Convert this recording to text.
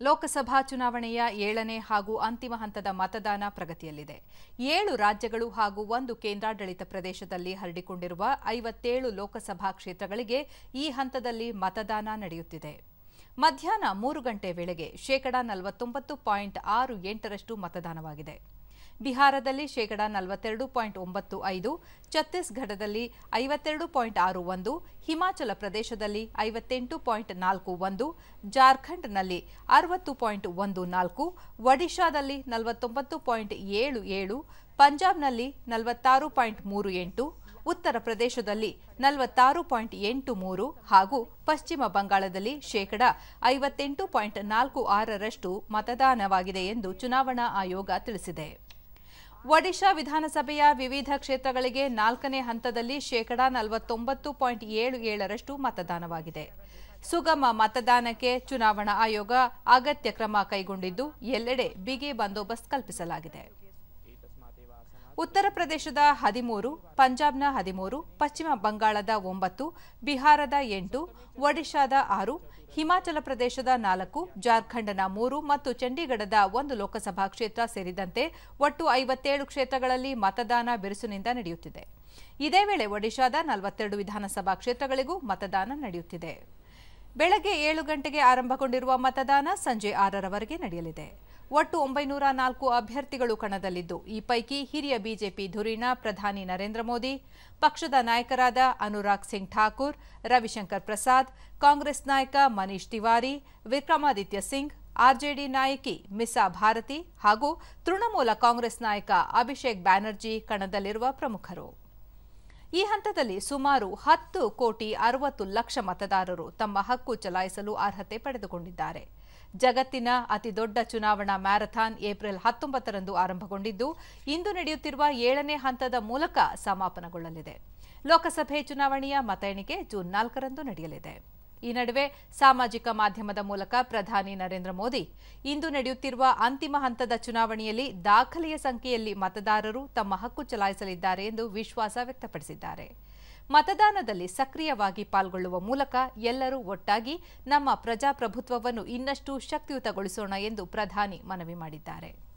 ಲೋಕಸಭಾ ಚುನಾವಣೆಯ 7ನೇ ಹಾಗೂ ಅಂತಿಮ ಹಂತದ ಮತದಾನ ಪ್ರಗತಿಯಲ್ಲಿದೆ. 7 ರಾಜ್ಯಗಳು ಹಾಗೂ 1 ಕೇಂದ್ರಾಡಳಿತ ಪ್ರದೇಶದಲ್ಲಿ ಹರಡಿಕೊಂಡಿರುವ 57 ಲೋಕಸಭಾ ಕ್ಷೇತ್ರಗಳಿಗೆ ಈ ಹಂತದಲ್ಲಿ ಮತದಾನ ನಡೆಯುತ್ತಿದೆ. ಮಧ್ಯಾಹ್ನ 3 ಗಂಟೆ ವೇಳೆಗೆ 49.68% ಮತದಾನವಾಗಿದೆ. ಬಿಹಾರದಲ್ಲಿ 42.95%, ಛತ್ತೀಸ್ಗಢದಲ್ಲಿ 52.61%, ಹಿಮಾಚಲ ಪ್ರದೇಶದಲ್ಲಿ 58.41%, ಜಾರ್ಖಂಡ್ನಲ್ಲಿ 60.14%, ಒಡಿಶಾದಲ್ಲಿ 49.77%, ಪಂಜಾಬ್ನಲ್ಲಿ 46.38%, ಉತ್ತರ ಪ್ರದೇಶದಲ್ಲಿ 46.83% ಹಾಗೂ ಪಶ್ಚಿಮ ಬಂಗಾಳದಲ್ಲಿ 58.46% ಮತದಾನವಾಗಿದೆ ಎಂದು ಚುನಾವಣಾ ಆಯೋಗ ತಿಳಿಸಿದೆ. ಒಡಿಶಾ ವಿಧಾನಸಭೆಯ ವಿವಿಧ ಕ್ಷೇತ್ರಗಳಿಗೆ 4ನೇ ಹಂತದಲ್ಲಿ 49.77% ಮತದಾನವಾಗಿದೆ. ಸುಗಮ ಮತದಾನಕ್ಕೆ ಚುನಾವಣಾ ಆಯೋಗ ಅಗತ್ಯ ಕ್ರಮ ಕೈಗೊಂಡಿದ್ದು ಎಲ್ಲೆಡೆ ಬಿಗಿ ಬಂದೋಬಸ್ತ್ ಕಲ್ಪಿಸಲಾಗಿದೆ. ಉತ್ತರ ಪ್ರದೇಶದ 13, ಪಂಜಾಬ್ನ 13, ಪಶ್ಚಿಮ ಬಂಗಾಳದ 9, ಬಿಹಾರದ 8, ಒಡಿಶಾದ 6, ಹಿಮಾಚಲ ಪ್ರದೇಶದ 4, ಜಾರ್ಖಂಡ್ನ 3 ಮತ್ತು ಚಂಡೀಗಢದ 1 ಲೋಕಸಭಾ ಕ್ಷೇತ್ರ ಸೇರಿದಂತೆ ಒಟ್ಟು 57 ಕ್ಷೇತ್ರಗಳಲ್ಲಿ ಮತದಾನ ಬಿರುಸಿನಿಂದ ನಡೆಯುತ್ತಿದೆ. ಇದೇ ವೇಳೆ ಒಡಿಶಾದ 42 ವಿಧಾನಸಭಾ ಕ್ಷೇತ್ರಗಳಿಗೂ ಮತದಾನ ನಡೆಯುತ್ತಿದೆ. ಬೆಳಗ್ಗೆ 7 ಗಂಟೆಗೆ ಆರಂಭಗೊಂಡಿರುವ ಮತದಾನ ಸಂಜೆ 6ರವರೆಗೆ ನಡೆಯಲಿದೆ. ಒಟ್ಟು 904 ಅಭ್ಯರ್ಥಿಗಳು ಕಣದಲ್ಲಿದ್ದು, ಈ ಪೈಕಿ ಹಿರಿಯ ಬಿಜೆಪಿ ಧುರೀಣ ಪ್ರಧಾನಿ ನರೇಂದ್ರ ಮೋದಿ, ಪಕ್ಷದ ನಾಯಕರಾದ ಅನುರಾಗ್ ಸಿಂಗ್ ಠಾಕೂರ್, ರವಿಶಂಕರ್ ಪ್ರಸಾದ್, ಕಾಂಗ್ರೆಸ್ ನಾಯಕ ಮನೀಶ್ ತಿವಾರಿ, ವಿಕ್ರಮಾದಿತ್ಯ ಸಿಂಗ್, ಆರ್ಜೆಡಿ ನಾಯಕಿ ಮಿಸಾ ಭಾರತಿ ಹಾಗೂ ತೃಣಮೂಲ ಕಾಂಗ್ರೆಸ್ ನಾಯಕ ಅಭಿಷೇಕ್ ಬ್ಯಾನರ್ಜಿ ಕಣದಲ್ಲಿರುವ ಪ್ರಮುಖರು. ಈ ಹಂತದಲ್ಲಿ ಸುಮಾರು 10,60,00,000 ಮತದಾರರು ತಮ್ಮ ಹಕ್ಕು ಚಲಾಯಿಸಲು ಅರ್ಹತೆ ಪಡೆದುಕೊಂಡಿದ್ದಾರೆ. ಜಗತ್ತಿನ ಅತಿದೊಡ್ಡ ಚುನಾವಣಾ ಮ್ಯಾರಥಾನ್ ಏಪ್ರಿಲ್ 19ರಂದು ಆರಂಭಗೊಂಡಿದ್ದು, ಇಂದು ನಡೆಯುತ್ತಿರುವ 7ನೇ ಹಂತದ ಮೂಲಕ ಸಮಾಪನಗೊಳ್ಳಲಿದೆ. ಲೋಕಸಭೆ ಚುನಾವಣೆಯ ಮತ ಎಣಿಕೆ ಜೂನ್ 4ರಂದು ನಡೆಯಲಿದೆ. ಈ ನಡುವೆ ಸಾಮಾಜಿಕ ಮಾಧ್ಯಮದ ಮೂಲಕ ಪ್ರಧಾನಿ ನರೇಂದ್ರ ಮೋದಿ ಇಂದು ನಡೆಯುತ್ತಿರುವ ಅಂತಿಮ ಹಂತದ ಚುನಾವಣೆಯಲ್ಲಿ ದಾಖಲೆಯ ಸಂಖ್ಯೆಯಲ್ಲಿ ಮತದಾರರು ತಮ್ಮ ಹಕ್ಕು ಚಲಾಯಿಸಲಿದ್ದಾರೆ ಎಂದು ವಿಶ್ವಾಸ ವ್ಯಕ್ತಪಡಿಸಿದ್ದಾರೆ. ಮತದಾನದಲ್ಲಿ ಸಕ್ರಿಯವಾಗಿ ಪಾಲ್ಗೊಳ್ಳುವ ಮೂಲಕ ಎಲ್ಲರೂ ಒಟ್ಟಾಗಿ ನಮ್ಮ ಪ್ರಜಾಪ್ರಭುತ್ವವನ್ನು ಇನ್ನಷ್ಟು ಶಕ್ತಿಯುತಗೊಳಿಸೋಣ ಎಂದು ಪ್ರಧಾನಿ ಮನವಿ ಮಾಡಿದ್ದಾರೆ.